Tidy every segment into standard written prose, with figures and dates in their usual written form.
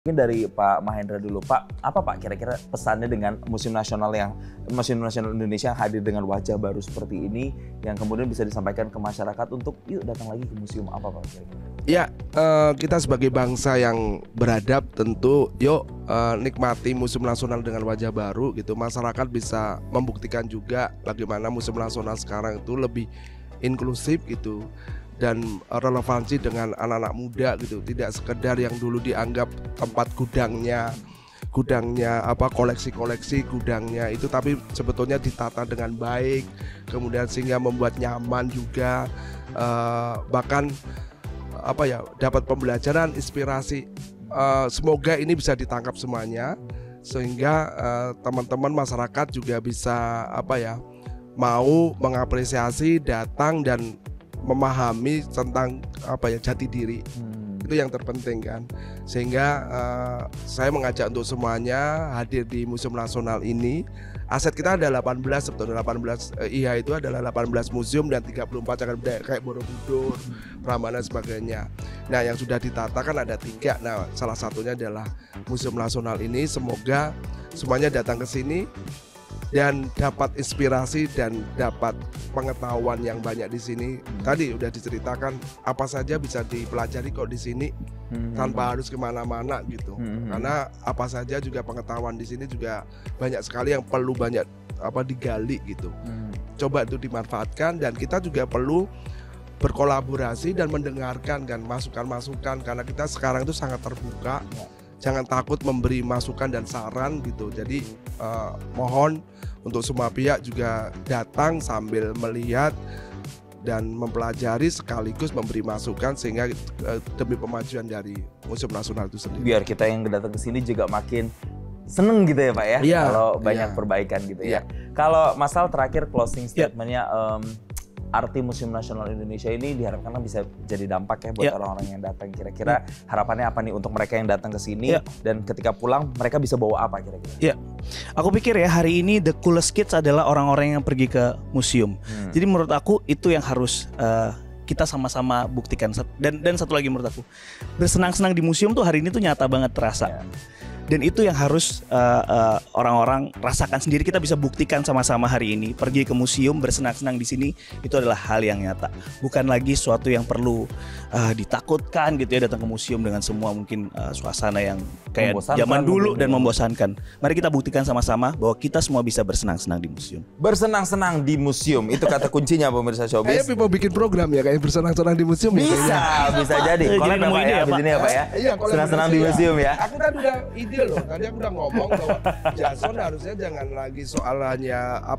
Mungkin dari Pak Mahendra dulu, Pak, apa Pak kira-kira pesannya dengan Museum Nasional Indonesia yang hadir dengan wajah baru seperti ini, yang kemudian bisa disampaikan ke masyarakat untuk yuk datang lagi ke museum, apa Pak kira-kira? Ya, kita sebagai bangsa yang beradab tentu yuk nikmati Museum Nasional dengan wajah baru gitu. Masyarakat bisa membuktikan juga bagaimana Museum Nasional sekarang itu lebih inklusif gitu dan relevansi dengan anak-anak muda gitu, tidak sekedar yang dulu dianggap tempat gudangnya koleksi-koleksi gudangnya itu, tapi sebetulnya ditata dengan baik, kemudian sehingga membuat nyaman juga, bahkan dapat pembelajaran, inspirasi. Semoga ini bisa ditangkap semuanya sehingga teman-teman masyarakat juga bisa mau mengapresiasi, datang dan memahami tentang jati diri. Itu yang terpenting kan, sehingga saya mengajak untuk semuanya hadir di Museum Nasional ini. Aset kita ada 18 sebetulnya, 18 itu adalah 18 museum dan 34 cagar budaya kayak Borobudur, Prambanan sebagainya. Nah, yang sudah ditata kan ada 3. Nah, salah satunya adalah Museum Nasional ini. Semoga semuanya datang ke sini dan dapat inspirasi dan dapat pengetahuan yang banyak di sini. Tadi udah diceritakan apa saja bisa dipelajari kok di sini, tanpa harus kemana-mana gitu. Karena apa saja juga pengetahuan di sini juga banyak sekali yang perlu banyak digali gitu. Coba itu dimanfaatkan, dan kita juga perlu berkolaborasi dan mendengarkan kan masukan-masukan, karena kita sekarang itu sangat terbuka. Jangan takut memberi masukan dan saran gitu. Jadi mohon untuk semua pihak juga datang sambil melihat dan mempelajari sekaligus memberi masukan, sehingga demi pemajuan dari Museum Nasional itu sendiri. Biar kita yang datang ke sini juga makin seneng gitu ya Pak ya, kalau banyak perbaikan gitu ya. Kalau Mas Al terakhir closing statementnya, arti Museum Nasional Indonesia ini diharapkan bisa jadi dampak ya buat orang-orang yang datang. Kira-kira harapannya apa nih untuk mereka yang datang ke sini, dan ketika pulang mereka bisa bawa apa kira-kira? Aku pikir ya hari ini the coolest kids adalah orang-orang yang pergi ke museum. Jadi menurut aku itu yang harus kita sama-sama buktikan. Dan satu lagi menurut aku, bersenang-senang di museum tuh hari ini tuh nyata banget terasa. Dan itu yang harus orang-orang rasakan sendiri. Kita bisa buktikan sama-sama hari ini. Pergi ke museum, bersenang-senang di sini, itu adalah hal yang nyata. Bukan lagi suatu yang perlu ditakutkan gitu ya, datang ke museum dengan semua mungkin suasana yang kayak zaman dulu dan membosankan. Mari kita buktikan sama-sama bahwa kita semua bisa bersenang-senang di museum. Bersenang-senang di museum, itu kata kuncinya pemirsa Showbiz. Kayaknya mau bikin program ya, kayak bersenang-senang di museum. Bisa jadi. Kolab ya Pak ya, abis ini ya Pak ya. Senang-senang di museum ya. Aku tadi udah ide loh, tadi aku udah ngomong bahwa Jason harusnya jangan lagi soalannya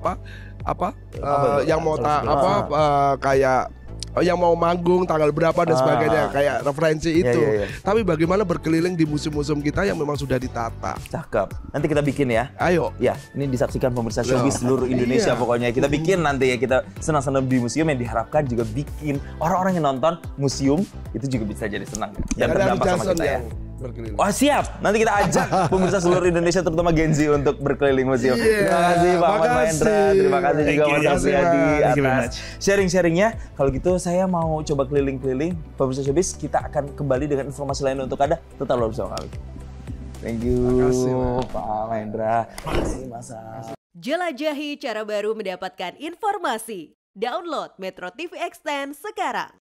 yang mau kayak yang mau manggung tanggal berapa dan sebagainya, kayak referensi itu. Tapi bagaimana berkeliling di museum-museum kita yang memang sudah ditata. Cakep. Nanti kita bikin ya. Ayo. Ya, ini disaksikan pemirsa Showbiz seluruh Indonesia pokoknya. Kita bikin nanti ya, kita senang-senang di museum, yang diharapkan juga bikin orang-orang yang nonton museum itu juga bisa jadi senang dan berdampak sama kita ya. Oh siap, nanti kita ajak pemirsa seluruh Indonesia terutama Gen Z untuk berkeliling museum. Terima kasih Pak Mahendra, terima kasih juga Mas Afriyadi atas sharing-sharingnya. Kalau gitu saya mau coba keliling-keliling. Pemirsa Showbiz, kita akan kembali dengan informasi lain untuk Anda. Tetaplah bersama kami. Thank you Pak Mahendra. Terima kasih Mas. Jelajahi cara baru mendapatkan informasi. Download Metro TV Extend sekarang.